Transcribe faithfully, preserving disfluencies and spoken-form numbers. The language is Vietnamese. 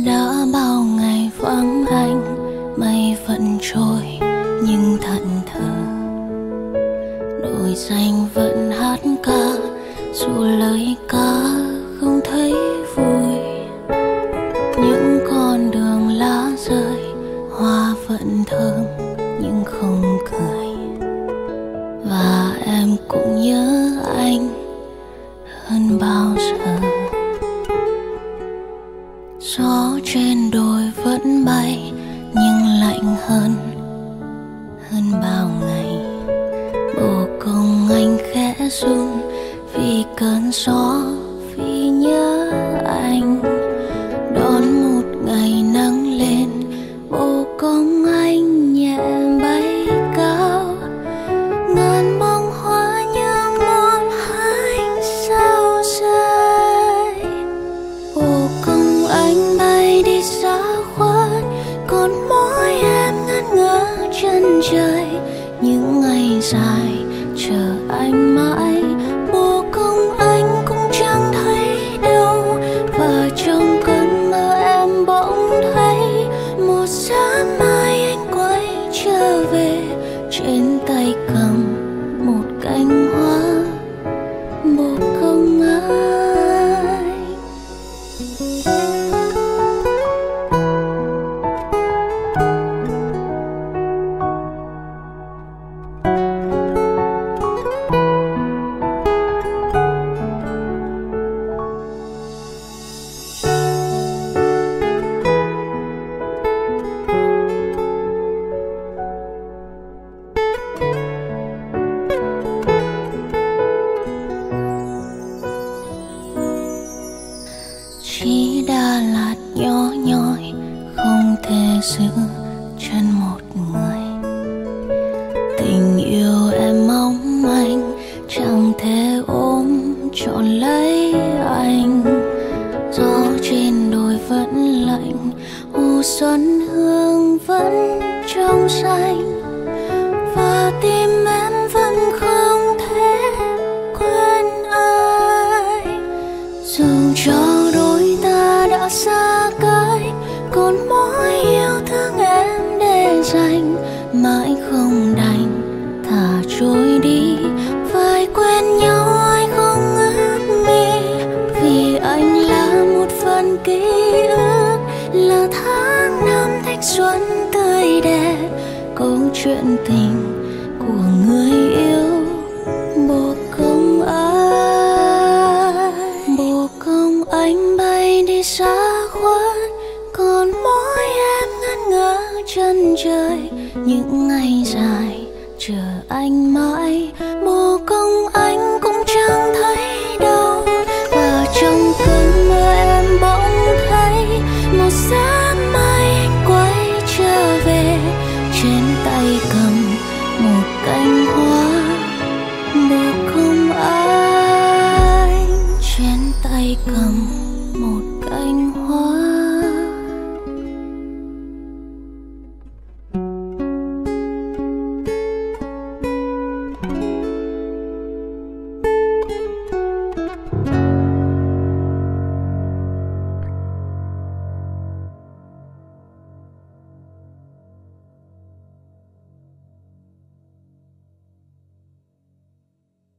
đã bao ngày vắng anh, mây vẫn trôi nhưng thẫn thờ. Đồi xanh vẫn hát ca, dù lời ca không thấy vui. Những con đường lá rơi, hoa vẫn thơm nhưng không cười. Và em cũng nhớ anh hơn bao giờ. Gió trên đồi vẫn bay nhưng lạnh hơn, hơn bao ngày. Bồ công anh khẽ run vì cơn gió, vì nhớ anh. Đón một ngày nắng lên, bồ công anh nhẹ bay cao. Ngàn bông hoa như một ánh sao rơi. Bồ công anh bay đi xa khuất, còn mỗi em ngẩn ngơ chân trời. Những ngày dài chờ anh mãi, bồ công anh cũng chẳng thấy đâu. Và trong cơn mơ em bỗng thấy một sáng mai anh quay trở về, trên tay cầm một cành hoa, bồ công anh. Chỉ Đà Lạt nhỏ nhoi, không thể giữ chân một người. Tình yêu em mong manh, chẳng thể ôm trọn lấy anh. Gió trên đồi vẫn lạnh, hồ xuân hương vẫn trong xanh. Và tim em vẫn không thể quên anh. Dù cho đôi ta đã xa cách, còn mỗi yêu thương em để dành. Mãi không đành thả trôi đi, phải quên nhau ai không ước mi. Vì anh là một phần ký ức, là tháng năm thanh xuân tươi đẹp. Câu chuyện tình của người yêu bồ công anh. Bồ công anh bay đi xa khuất, còn mỗi em ngẩn ngơ chân trời. Những ngày dài chờ anh mãi, bồ công anh cũng chẳng thấy đâu. Và trong cơn mơ em bỗng thấy một sáng